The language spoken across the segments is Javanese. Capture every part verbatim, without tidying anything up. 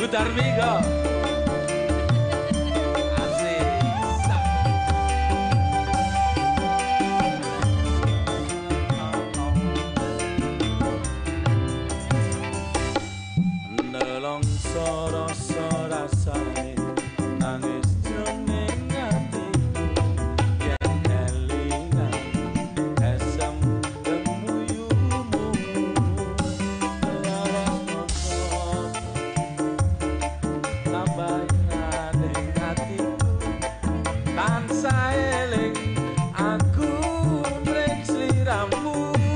Darmiga. Nelongso rasa rasane nangis jroning atiku yen elingan esem kemuyumu tambah ning atiku tansah eling aku mring sliramu.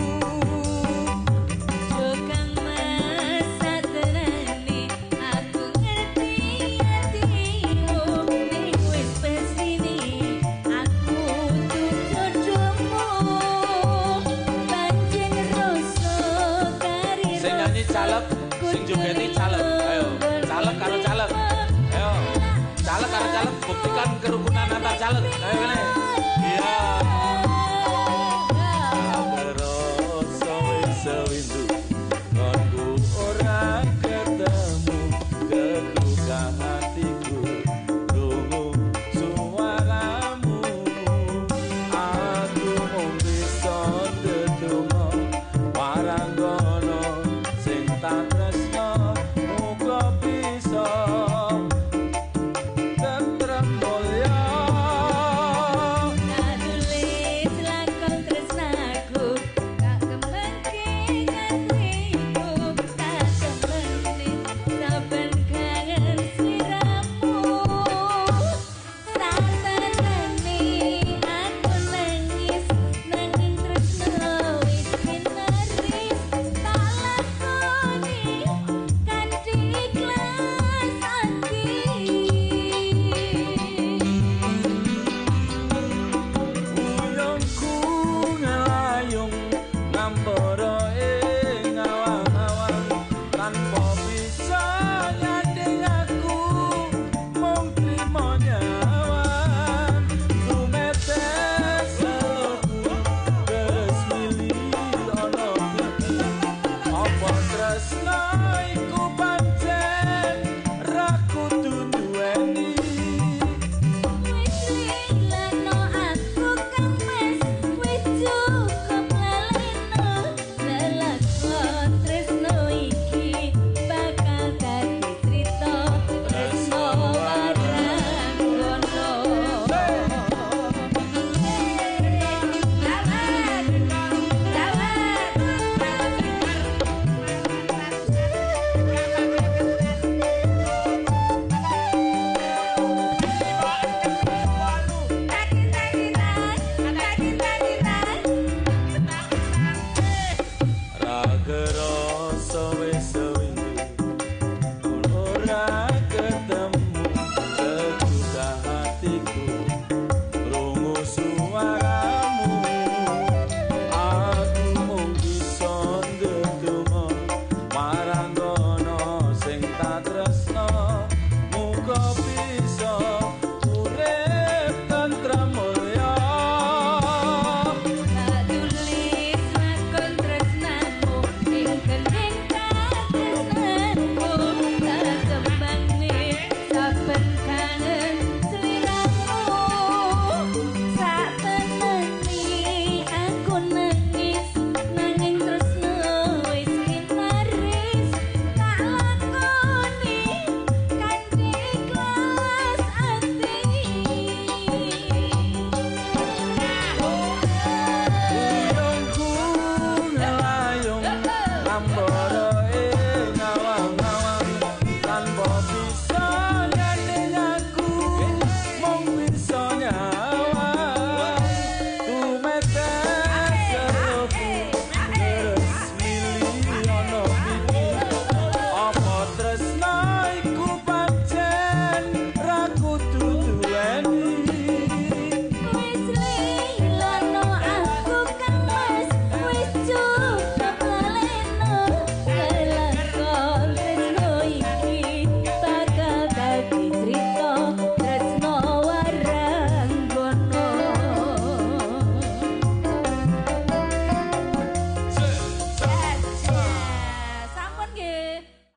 Caleg, sing jogeti caleg, ayo, caleg karo caleg, ayo, caleg karo caleg, buktikan kerukunan antar caleg, ayo kene, iya. Terus sewindu, aku ora ketemu, keduka hatiku, rungu suaramu, aku mung bisa ndedonga waranggono. Tak tresno muga bisa tentrem mulya kadule selangkong tresnaku tak kembangke ngatiku tak temeni saben kangen sliramu sateneni aku nangis nanging tresno wis pinaris tak Nampo